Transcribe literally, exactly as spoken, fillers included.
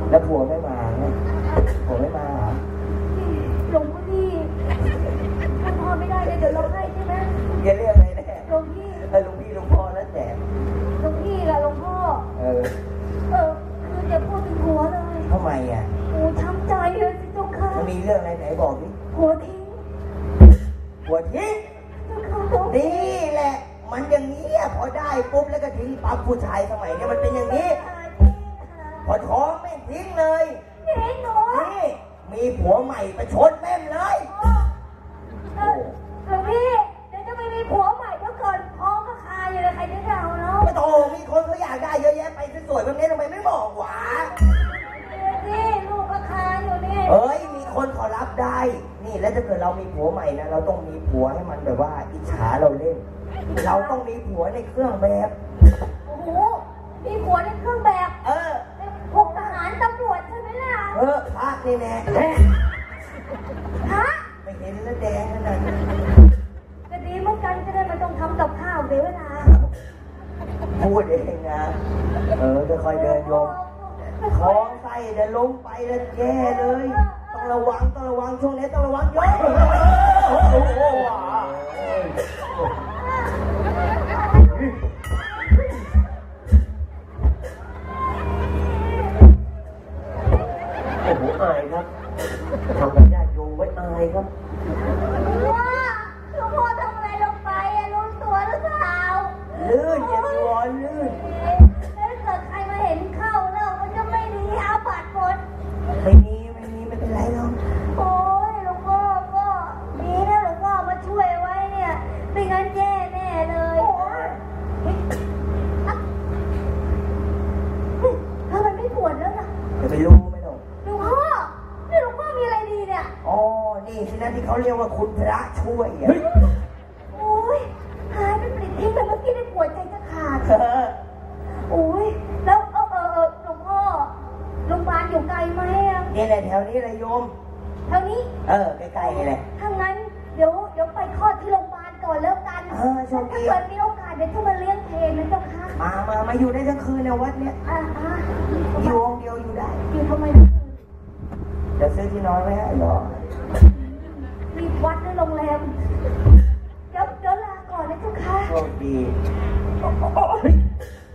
แล้วผัวไม่มาเนี่ยผัวไม่มาเหรอหลวงพี่ถ้าพ่อไม่ได้เลยเดี๋ยวร้องไห้ใช่ไหมอย่าเรียกอะไรแน่หลวงพี่เออหลวงพี่หลวงพ่อแล้วแต่หลวงพี่กับหลวงพ่อเออเออคือจะพูดถึงผัวเลยทำไมอ่ะโอ้ช้ำใจเลยสิเจ้าค่ะมันมีเรื่องอะไรไหนบอกดิผัวทิ้งผัวทิ้งนี่แหละมันอย่างนี้พอได้ปุ๊บแล้วก็ทิ้งปั๊บผู้ชายสมัยนี้มันเป็นอย่างนี้พอท้องไม่ทิ้งเลยทิ้งหนูนี่มีผัวใหม่ประชดแม่มเลยเออหลวงพี่เดี๋ยวจะไม่มีผัวใหม่เดี๋ยวเกินท้องก็คายอยู่เลยใครจะเอาเนาะโตมีคนเขาอยากได้เยอะแยะไปสวยๆแบบนี้ทำไมไม่บอกวะนี่ลูกก็คายอยู่นี่เอ้ยมีคนเขารับได้นี่แล้วถ้าเกิดเรามีผัวใหม่นะเราต้องมีผัวให้มันแบบว่าอิจฉาเราเล่นเราต้องมีผัวในเครื่องแบบโอ้โหมีผัวในเครื่องแบบเออพวกทหารตำรวจใช่ไหมล่ะเออพระนี่แน่ฮะไม่เห็นแล้วแดงขนาดนั้นจะดีเหมือนกันจะได้ไม่ต้องทำกับข้าวเดี๋ยวเวลาพูดเองนะเออจะคอยเดินโยมท้องไส้เดินล้มไปแล้วแย่เลยต้องระวังต้องระวังช่วงนี้ต้องระวังเยอะโอ้โหอายครับทำกับญาติโยมไว้อายครับว่าหลวงพ่อทำอะไรลงไปรู้ตัวหรือเปล่าลื่นอย่าร้อนลื่นถ้าเกิดใครมาเห็นเข้าแล้วมันจะไม่ดีอาบัติหมดไม่มีไม่มีไม่เป็นไรหรอกโอ้ยหลวงพ่อก็ดีนะหลวงพ่อมาช่วยไว้เนี่ยไม่งั้นแย่แน่เลยถ้ามันไม่ปวดแล้วนะจะไปรู้ไหมหรอกหลวงพ่อนี่หลวงพ่อมีอะไรดีเนี่ยอ๋อนี่สินะที่เขาเรียกว่าคุณพระช่วยอ่ะโอ้ยหายไปปลิดทิ้งไปเมื่อกี้ได้ปวดใจจะขาดโอ้ยแล้วเออเออหลวงพ่อโรงพยาบาลอยู่ไกลไหมอ่ะนี่แหละแถวนี้เลยโยมแถวนี้เออใกล้ๆนี่แหละถ้างั้นเดี๋ยวเดี๋ยวไปคลอดที่โรงพยาบาลก่อนแล้วกันเออโชคดีถ้าเกิดมีโอกาสเดี๋ยวจะมาเลี้ยงเพลนะเจ้าค่ะมามามาอยู่ได้ทั้งคืนในวัดเนี้ยอ่าอ่าอยู่องเดียวอยู่ได้อยู่ทำไมจะซื้อที่นอนไหมฮะหรอมีวัดในโรงแรมเดี๋ยวเดี๋ยวลาก่อนนะเจ้าค่ะโชคดี